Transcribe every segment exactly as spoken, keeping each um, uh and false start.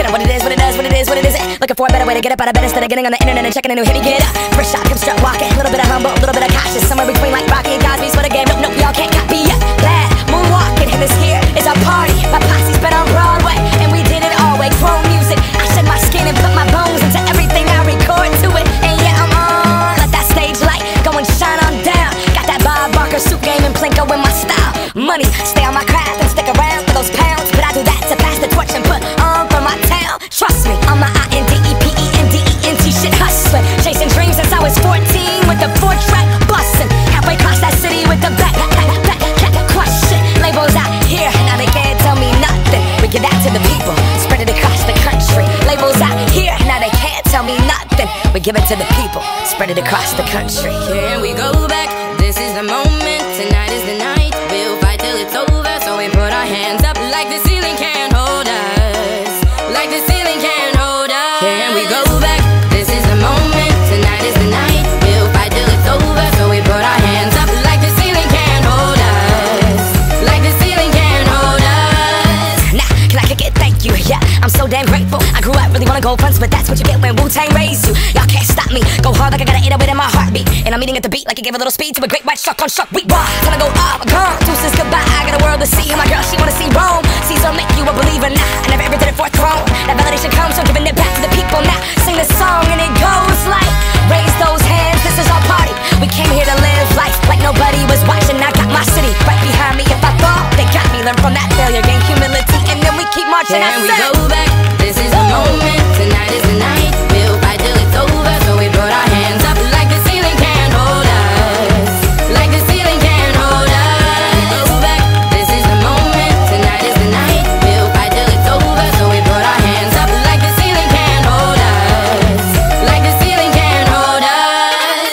know what it is, what it does, what it is, what it isn't. Looking for a better way to get up out of bed instead of getting on the internet and checking a new hit. Get up, first shot, come strut walking. A little bit of humble, a little bit of cautious. Somewhere between like Rocky and Cosby's for the game. Nope, nope, y'all can't copy yet. Glad moonwalking, and this here is our party. My posse's been on Broadway, and we did it all way. Chrome music, I shed my skin and put my bones into everything I record to it. And yeah, I'm on. Let that stage light go and shine on down. Got that Bob Barker suit game and Plinko in my style. Money, stay on my craft and stick around for those pounds. But I do that to pass the torch and put on for my town. Trust me, I'm my I N D E P E N D E N T shit hustling. Chasing dreams since I was fourteen with the four track bustin'. Halfway across that city with the back, back, back, back, crush shit. Labels out here, now they can't tell me nothing. We give that to the people, spread it across the country. Labels out here, now they can't tell me nothing. We give it to the people, spread it across the country. Can we go back? This is the moment, tonight is the night. We'll fight till it's over, so we put our hands up like the ceiling can't hold us. Like the ceiling can't hold us. Can we go back? This is the moment, tonight is the night. We'll fight till it's over, so we put our hands up like the ceiling can't hold us. Like the ceiling can't hold us. Nah, can I kick it? Thank you, yeah, I'm so damn grateful. I grew up really wanna go fronts, but that's what you get when Wu-Tang raised you. Y'all can't stop me, go hard like I got an eight oh eight in my heartbeat. And I'm eating at the beat like it gave a little speed to a great white shark on shark. We raw, time to go up, gone, deuces goodbye. I got a world to see, and my girl, she wanna see Rome. Caesar make you a believer now, I never ever did it for a throne. That validation comes from giving it back to the people now. Sing this song and it goes like, raise those hands, this is our party. We came here to live life like nobody was watching. I got my city right behind me. If I fall, they got me. Learn from that failure, gain humility, and then we keep marching. Can we go back? This is the moment, tonight is the night. We'll fight till it's over, so we put our hands up like the ceiling can't hold us. Like the ceiling can't hold us. Go back, this is the moment, tonight is the night. We'll fight till it's over, so we put our hands up like the ceiling can't hold us. Like the ceiling can't hold us.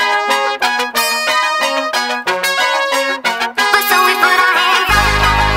So we put our hands up.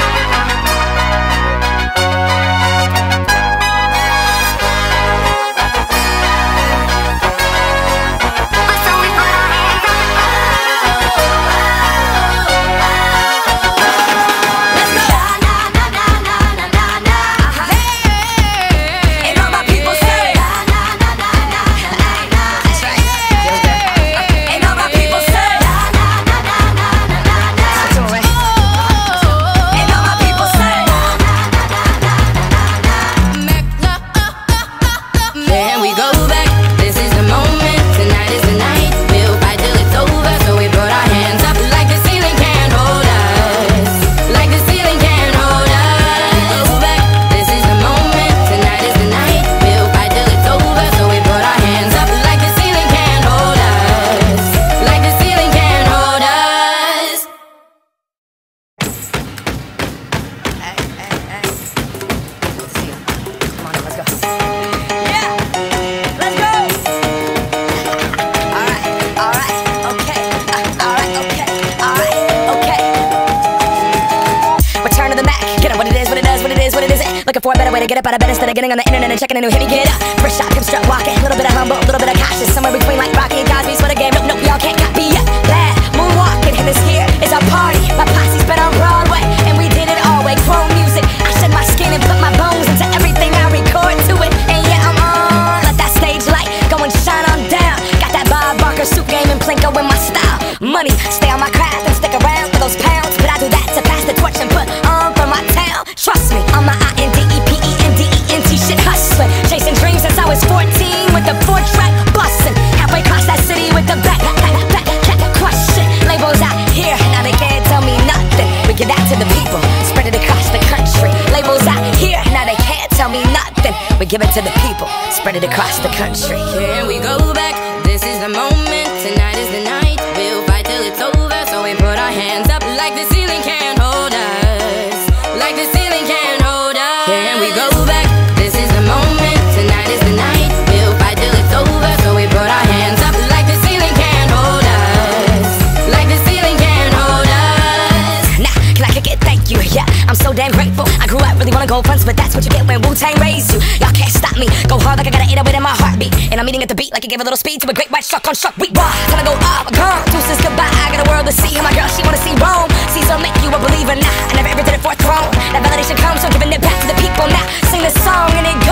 Looking for a better way to get up out of bed instead of getting on the internet and checking a new hit. Get up, first shot, come strut walking. A little bit of humble, a little bit of cautious. Somewhere between like Rocky and Cosby's for the game. Nope, nope, y'all can't copy yet. Glad moonwalking, and this here is our party. My posse's been on Broadway, and we did it all way. Chrome music, I shed my skin and put my bones into everything I record to it. And yeah, I'm on. Let that stage light go and shine on down. Got that Bob Barker suit game and Plinko in my style. Money, stay on my craft and stick around for those pounds. But I do that to pass the torch and put on for my town. Trust me, I'm my I N D E P E N D E N T shit hustling. Chasing dreams since I was fourteen with the four track bustin'. Halfway across that city with the back, back, back, back, crush shit. Labels out here, now they can't tell me nothing. We give that to the people, spread it across the country. Labels out here, now they can't tell me nothing. We give it to the people, spread it across the country. Can we go back? This is the moment, tonight is the night. We'll fight till it's over, so we put our hands up like the ceiling can't hold us. Like the ceiling can't hold us. Can we go back? This is the moment, tonight is the night. We'll fight till it's over, so we put our hands up like the ceiling can't hold us. Like the ceiling can't hold us. Nah, can I kick it? Thank you, yeah, I'm so damn grateful. I grew up really wanna go fronts, but that's what you get when Wu-Tang raised you. Y'all can't stop me, go hard like I got an eight oh eight in my heartbeat. And I'm eating at the beat like it gave a little speed to a great white shark on shark. We raw, time to go up, gone, deuces goodbye. I got a world to see, and my girl, she wanna see Rome. Caesar make you a believer now, I never ever did it for a throne. That validation comes from giving it back to the people now. Sing this song and it